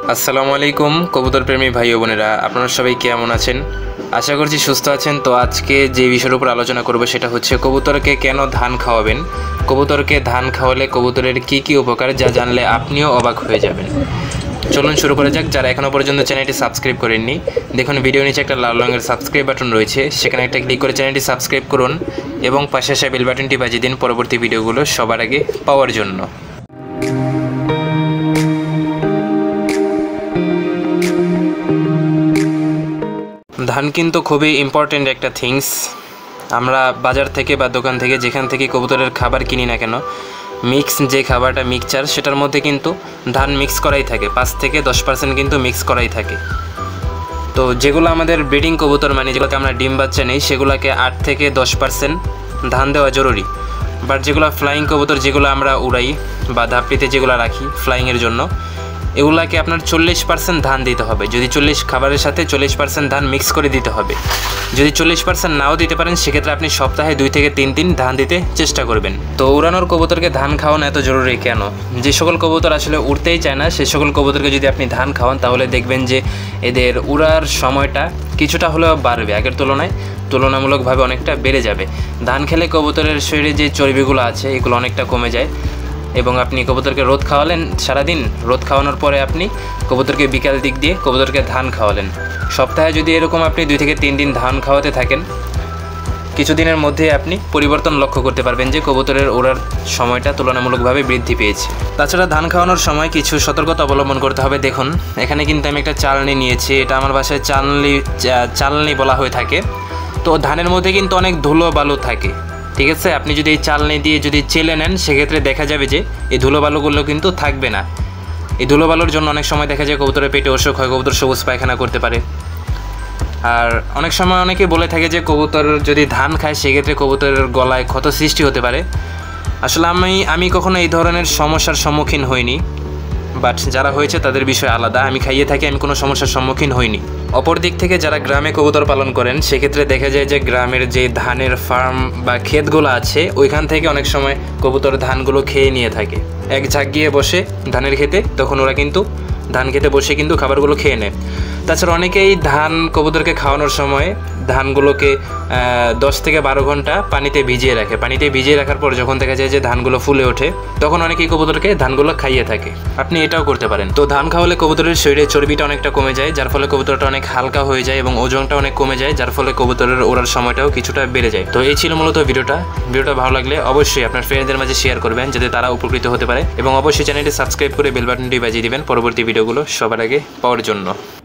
আসসালামু আলাইকুম কবুতর প্রেমী ভাই ও বোনেরা, আপনারা সবাই কেমন আছেন? আশা করছি সুস্থ আছেন। তো আজকে যে বিষয়ের উপর আলোচনা করব সেটা হচ্ছে কবুতরকে কেন ধান খাওয়াবেন, কবুতরকে ধান খাওয়ালে কবুতরের কি কি উপকার, যা জানলে আপনিও অবাক হয়ে যাবেন। চলুন শুরু করা যাক। যারা এখনও পর্যন্ত চ্যানেলটি সাবস্ক্রাইব করেননি, দেখুন ভিডিও নিচে একটা লাল রঙের সাবস্ক্রাইব বাটন রয়েছে, সেখানে একটা ক্লিক করে চ্যানেলটি সাবস্ক্রাইব করুন এবং পাশে আসা বেল বাটনটি বাজিয়ে দিন পরবর্তী ভিডিওগুলো সবার আগে পাওয়ার জন্য। ধান কিন্তু খুবই ইম্পর্ট্যান্ট একটা থিংস। আমরা বাজার থেকে বা দোকান থেকে যেখান থেকে কবুতরের খাবার কিনি না কেন, মিক্স যে খাবারটা মিক্সচার, সেটার মধ্যে কিন্তু ধান মিক্স করাই থাকে, 5 থেকে 10% কিন্তু মিক্স করাই থাকে। তো যেগুলো আমাদের ব্রিডিং কবুতর, মানে যেগুলোতে আমরা ডিম বাচ্চা নেই, সেগুলোকে 8 থেকে 10% ধান দেওয়া জরুরি। বাট যেগুলো ফ্লাইং কবুতর, যেগুলো আমরা উড়াই বা ধাপড়িতে যেগুলো রাখি ফ্লাইংয়ের জন্য, এগুলাকে আপনার 40% ধান দিতে হবে। যদি 40 খাবারের সাথে 40% ধান মিক্স করে দিতে হবে। যদি 40% নাও দিতে পারেন, সেক্ষেত্রে আপনি সপ্তাহে 2 থেকে 3 দিন ধান দিতে চেষ্টা করবেন। তো উড়ানোর কবুতরকে ধান খাওয়ানো এত জরুরি কেন? যে সকল কবুতর আসলে উড়তেই চায় না, সে সকল কবুতরকে যদি আপনি ধান খাওয়ান, তাহলে দেখবেন যে এদের উড়ার সময়টা কিছুটা হলেও বাড়বে, আগের তুলনায় তুলনামূলকভাবে অনেকটা বেড়ে যাবে। ধান খেলে কবুতরের শরীরে যে চর্বিগুলো আছে, এগুলো অনেকটা কমে যায়। এবং আপনি কবুতরকে রোদ খাওয়ালেন সারাদিন, রোদ খাওয়ানোর পরে আপনি কবুতরকে বিকাল দিক দিয়ে কবুতরকে ধান খাওয়ালেন। সপ্তাহে যদি এরকম আপনি 2 থেকে 3 দিন ধান খাওয়াতে থাকেন, কিছুদিনের মধ্যে আপনি পরিবর্তন লক্ষ্য করতে পারবেন যে কবুতরের ওড়ার সময়টা তুলনামূলকভাবে বৃদ্ধি পেয়েছে। তাছাড়া ধান খাওয়ানোর সময় কিছু সতর্কতা অবলম্বন করতে হবে। দেখুন, এখানে কিন্তু আমি একটা চালনি নিয়েছি, এটা আমার বাসায় চালনি বলা হয়ে থাকে। তো ধানের মধ্যে কিন্তু অনেক ধুলো বালু থাকে, ঠিক আছে? আপনি যদি এই চালনি দিয়ে যদি চেলে নেন, সেক্ষেত্রে দেখা যাবে যে এই ধুলোবালুগুলো কিন্তু থাকবে না। এই ধুলোবালুর জন্য অনেক সময় দেখা যায় কবুতরের পেটে অসুখ হয়, কবুতর সবুজ পায়খানা করতে পারে। আর অনেক সময় অনেকে বলে থাকে যে কবুতর যদি ধান খায়, সেক্ষেত্রে কবুতরের গলায় ক্ষত সৃষ্টি হতে পারে। আসলে আমি কখনো এই ধরনের সমস্যার সম্মুখীন হইনি, বাট যারা হয়েছে তাদের বিষয় আলাদা। আমি খাইয়ে থাকি, আমি কোনো সমস্যার সম্মুখীন হইনি। অপর দিক থেকে যারা গ্রামে কবুতর পালন করেন, সেক্ষেত্রে দেখা যায় যে গ্রামের যে ধানের ফার্ম বা ক্ষেতগুলো আছে, ওইখান থেকে অনেক সময় কবুতর ধানগুলো খেয়ে নিয়ে থাকে। এক ঝাঁক গিয়ে বসে ধানের খেতে, তখন ওরা কিন্তু ধান খেতে বসে কিন্তু খাবারগুলো খেয়ে নেয়। তাছাড়া অনেকেই ধান কবুতরকে খাওয়ানোর সময় ধানগুলোকে 10 থেকে 12 ঘন্টা পানিতে ভিজিয়ে রাখে। পানিতে ভিজিয়ে রাখার পর যখন দেখা যায় যে ধানগুলো ফুলে ওঠে, তখন অনেকেই কবুতরকে ধানগুলো খাইয়ে থাকে। আপনি এটাও করতে পারেন। তো ধান খাওয়ালে কবুতরের শরীরে চর্বিটা অনেকটা কমে যায়, যার ফলে কবুতরটা অনেক হালকা হয়ে যায় এবং ওজনটা অনেক কমে যায়, যার ফলে কবুতরের ওড়ার সময়টাও কিছুটা বেড়ে যায়। তো এই ছিল মূলত ভিডিওটা ভালো লাগলে অবশ্যই আপনার ফ্রেন্ডদের মাঝে শেয়ার করবেন, যাতে তারা উপকৃত হতে পারে। এবং অবশ্যই চ্যানেলটি সাবস্ক্রাইব করে বেল বাটনটি বাজিয়ে দিবেন পরবর্তী ভিডিওগুলো সবার আগে পাওয়ার জন্য।